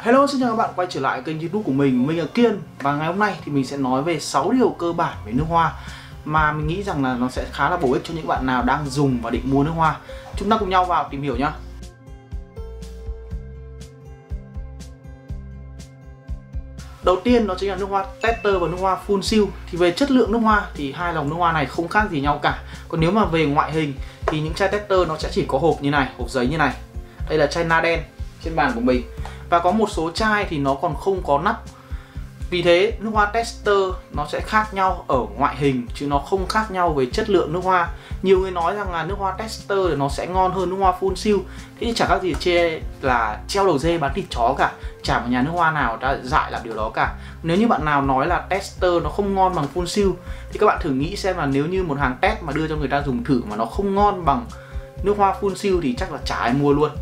Hello, xin chào các bạn quay trở lại kênh YouTube của mình là Kiên. Và ngày hôm nay thì mình sẽ nói về 6 điều cơ bản về nước hoa mà mình nghĩ rằng là nó sẽ khá là bổ ích cho những bạn nào đang dùng và định mua nước hoa. Chúng ta cùng nhau vào tìm hiểu nhé. Đầu tiên đó chính là nước hoa tester và nước hoa full seal. Thì về chất lượng nước hoa thì hai dòng nước hoa này không khác gì nhau cả. Còn nếu mà về ngoại hình thì những chai tester nó sẽ chỉ có hộp như này, hộp giấy như này. Đây là chai Naden trên bàn của mình. Và có một số chai thì nó còn không có nắp. Vì thế nước hoa tester nó sẽ khác nhau ở ngoại hình chứ nó không khác nhau về chất lượng nước hoa. Nhiều người nói rằng là nước hoa tester thì nó sẽ ngon hơn nước hoa full seal. Thế thì chả khác gì chê là treo đầu dê bán thịt chó cả. Chả một nhà nước hoa nào đã dại làm điều đó cả. Nếu như bạn nào nói là tester nó không ngon bằng full seal thì các bạn thử nghĩ xem là nếu như một hàng test mà đưa cho người ta dùng thử mà nó không ngon bằng nước hoa full seal thì chắc là chả ai mua luôn.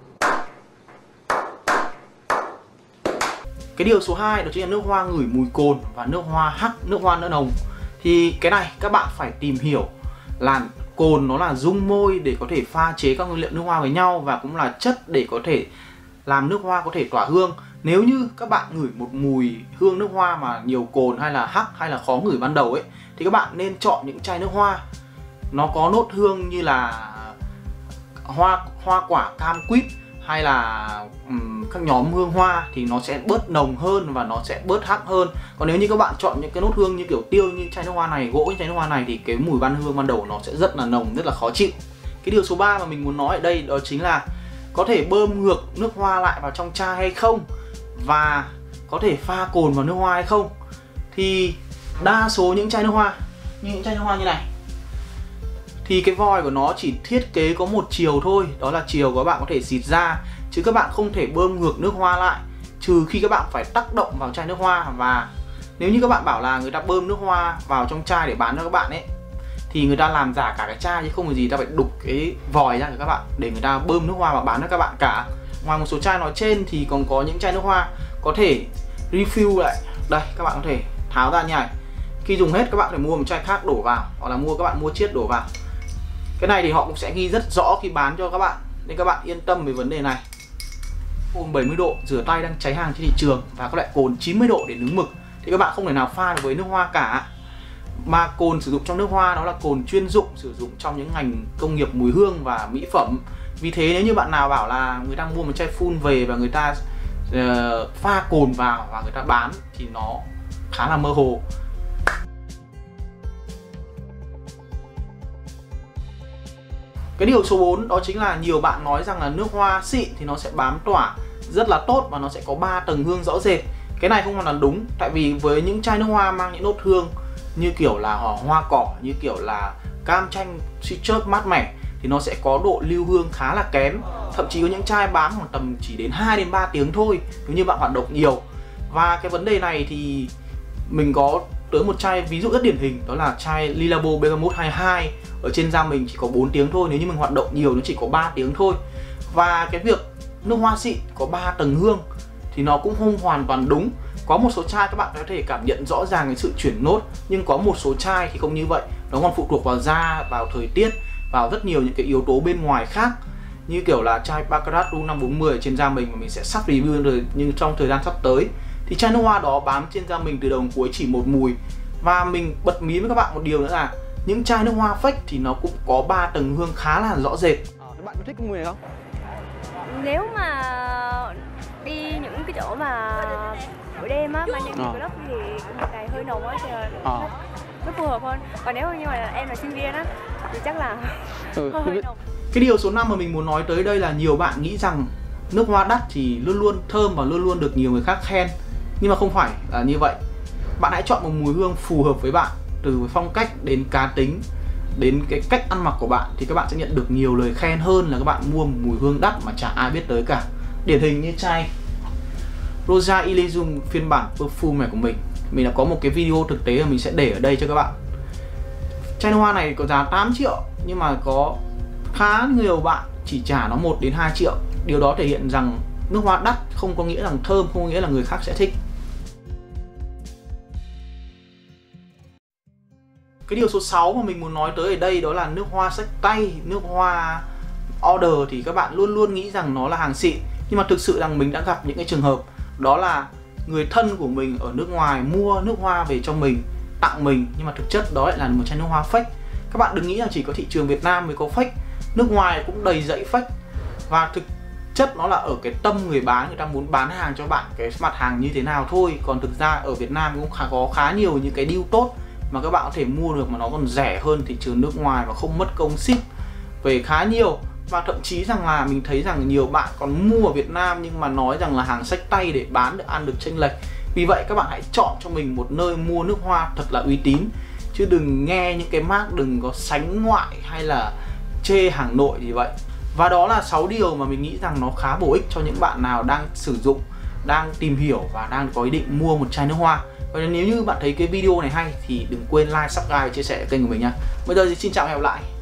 Cái điều số 2 đó chính là nước hoa ngửi mùi cồn và nước hoa hắc, nước hoa nở nồng. Thì cái này các bạn phải tìm hiểu là cồn nó là dung môi để có thể pha chế các nguyên liệu nước hoa với nhau và cũng là chất để có thể làm nước hoa có thể tỏa hương. Nếu như các bạn ngửi một mùi hương nước hoa mà nhiều cồn hay là hắc hay là khó ngửi ban đầu ấy thì các bạn nên chọn những chai nước hoa nó có nốt hương như là hoa quả cam quýt hay là các nhóm hương hoa thì nó sẽ bớt nồng hơn và nó sẽ bớt hắc hơn. Còn nếu như các bạn chọn những cái nốt hương như kiểu tiêu như chai nước hoa này, gỗ như chai nước hoa này thì cái mùi ban hương ban đầu nó sẽ rất là nồng, rất là khó chịu. Cái điều số 3 mà mình muốn nói ở đây đó chính là có thể bơm ngược nước hoa lại vào trong chai hay không và có thể pha cồn vào nước hoa hay không. Thì đa số những chai nước hoa như những chai nước hoa như này thì cái vòi của nó chỉ thiết kế có một chiều thôi, đó là chiều các bạn có thể xịt ra chứ các bạn không thể bơm ngược nước hoa lại trừ khi các bạn phải tác động vào chai nước hoa. Và nếu như các bạn bảo là người ta bơm nước hoa vào trong chai để bán cho các bạn ấy thì người ta làm giả cả cái chai chứ không có gì ta phải đục cái vòi ra cho các bạn để người ta bơm nước hoa và bán cho các bạn cả. Ngoài một số chai nói trên thì còn có những chai nước hoa có thể refill lại. Đây các bạn có thể tháo ra như này. Khi dùng hết các bạn phải mua một chai khác đổ vào hoặc là các bạn mua chiết đổ vào. Cái này thì họ cũng sẽ ghi rất rõ khi bán cho các bạn nên các bạn yên tâm về vấn đề này. Cồn 70 độ rửa tay đang cháy hàng trên thị trường và có loại cồn 90 độ để nướng mực thì các bạn không thể nào pha được với nước hoa cả. Mà cồn sử dụng trong nước hoa đó là cồn chuyên dụng sử dụng trong những ngành công nghiệp mùi hương và mỹ phẩm. Vì thế nếu như bạn nào bảo là người ta mua một chai full về và người ta pha cồn vào và người ta bán thì nó khá là mơ hồ. Cái điều số 4 đó chính là nhiều bạn nói rằng là nước hoa xịn thì nó sẽ bám tỏa rất là tốt và nó sẽ có 3 tầng hương rõ rệt. Cái này không hoàn toàn đúng, tại vì với những chai nước hoa mang những nốt hương như kiểu là hoa cỏ, như kiểu là cam chanh, citrus mát mẻ thì nó sẽ có độ lưu hương khá là kém. Thậm chí có những chai bám khoảng tầm chỉ đến 2 đến 3 tiếng thôi nếu như bạn hoạt động nhiều. Và cái vấn đề này thì mình có tới một chai ví dụ rất điển hình, đó là chai Lilabo Bergamot 22 ở trên da mình chỉ có 4 tiếng thôi, nếu như mình hoạt động nhiều nó chỉ có 3 tiếng thôi. Và cái việc nước hoa xịn có 3 tầng hương thì nó cũng không hoàn toàn đúng. Có một số chai các bạn có thể cảm nhận rõ ràng cái sự chuyển nốt, nhưng có một số chai thì không như vậy. Nó còn phụ thuộc vào da, vào thời tiết, vào rất nhiều những cái yếu tố bên ngoài khác. Như kiểu là chai Baccarat Rouge 540 trên da mình mà mình sẽ sắp review rồi, nhưng trong thời gian sắp tới thì chai nước hoa đó bám trên da mình từ đầu đến cuối chỉ một mùi. Và mình bật mí với các bạn một điều nữa là những chai nước hoa fake thì nó cũng có 3 tầng hương khá là rõ rệt. Các bạn có thích cái mùi này không? Nếu mà đi những cái chỗ mà buổi đêm á, ban đêm đi club thì mùi này hơi nồng á thì nó phù hợp hơn. Còn nếu như mà em là sinh viên á thì chắc là hơi nồng. Cái điều số 5 mà mình muốn nói tới đây là nhiều bạn nghĩ rằng nước hoa đắt thì luôn luôn thơm và luôn luôn được nhiều người khác khen. Nhưng mà không phải là như vậy. Bạn hãy chọn một mùi hương phù hợp với bạn, từ phong cách đến cá tính đến cái cách ăn mặc của bạn thì các bạn sẽ nhận được nhiều lời khen hơn là các bạn mua một mùi hương đắt mà chả ai biết tới cả. Điển hình như chai Rosa Elysium phiên bản perfume này của mình đã có một cái video thực tế mà mình sẽ để ở đây cho các bạn. Chai nước hoa này có giá 8 triệu nhưng mà có khá nhiều bạn chỉ trả nó 1 đến 2 triệu. Điều đó thể hiện rằng nước hoa đắt không có nghĩa là thơm, không có nghĩa là người khác sẽ thích. Cái điều số 6 mà mình muốn nói tới ở đây đó là nước hoa xách tay, nước hoa order thì các bạn luôn luôn nghĩ rằng nó là hàng xịn. Nhưng mà thực sự rằng mình đã gặp những cái trường hợp đó là người thân của mình ở nước ngoài mua nước hoa về cho mình, tặng mình, nhưng mà thực chất đó lại là một chai nước hoa fake. Các bạn đừng nghĩ là chỉ có thị trường Việt Nam mới có fake, nước ngoài cũng đầy dẫy fake. Và thực chất nó là ở cái tâm người bán, người ta muốn bán hàng cho bạn cái mặt hàng như thế nào thôi. Còn thực ra ở Việt Nam cũng có khá nhiều những cái deal tốt mà các bạn có thể mua được mà nó còn rẻ hơn thị trường nước ngoài và không mất công ship về khá nhiều. Và thậm chí rằng là mình thấy rằng nhiều bạn còn mua ở Việt Nam nhưng mà nói rằng là hàng xách tay để bán được ăn được chênh lệch. Vì vậy các bạn hãy chọn cho mình một nơi mua nước hoa thật là uy tín, chứ đừng nghe những cái mác đừng có sánh ngoại hay là chê hàng nội gì vậy. Và đó là 6 điều mà mình nghĩ rằng nó khá bổ ích cho những bạn nào đang sử dụng, đang tìm hiểu và đang có ý định mua một chai nước hoa. Và nếu như bạn thấy cái video này hay thì đừng quên like, subscribe và chia sẻ kênh của mình nha. Bây giờ thì xin chào và hẹn gặp lại.